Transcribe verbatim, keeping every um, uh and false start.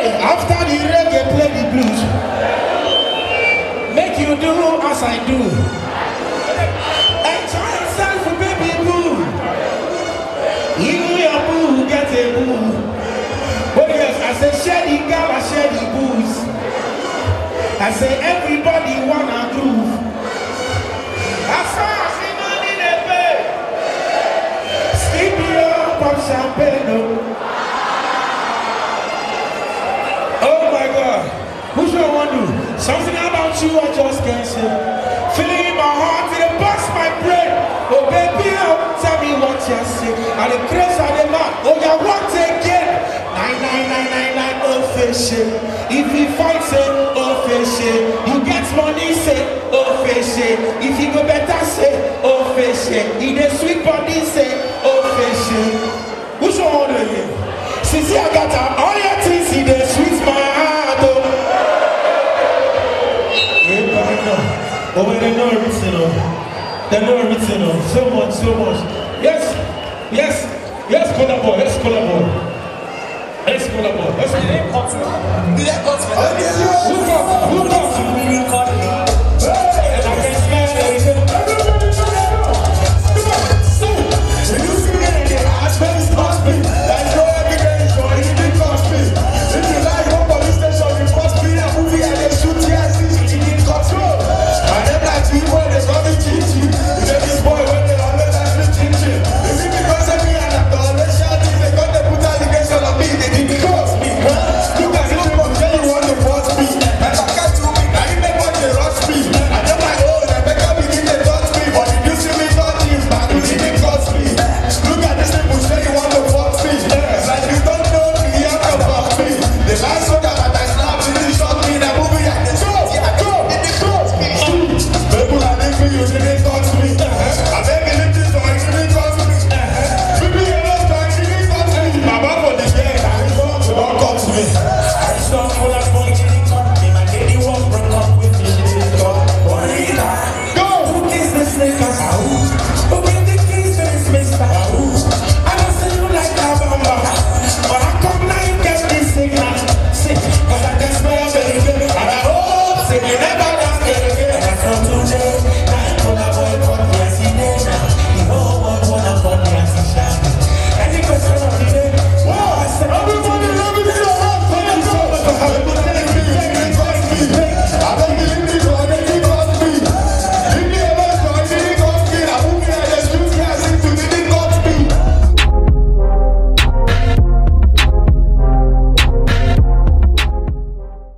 Hey, after the reggae, play the blues. Make you do as I do. Enjoy yourself, baby boo. You your boo, get a boo. Oh yes, I say share the girl, I share the booze. I say everybody wanna groove. As far as the money they pay, sleep here, pop champagne. No. Oh my God, who should I want to do? Something about you I just can't say. Feeling in my heart, it busts my brain. Oh baby, oh, tell me what you say. And the craze of the man, oh yeah, what again? Nine, nine, nine, nine, nine, oh fish. If he fights it, oh fish. You get money, say, oh fish. If he go better, say, oh fish. If the sweet body, say, oh fish. Who should I want to do? Since I got all your things, see the sweet my heart. Oh, oh but they know everything. Oh. They know everything. Oh. So much, so much. Yes, yes, yes, color boy, yes, color boy. Yes, color boy. Let's go. Look up, look up.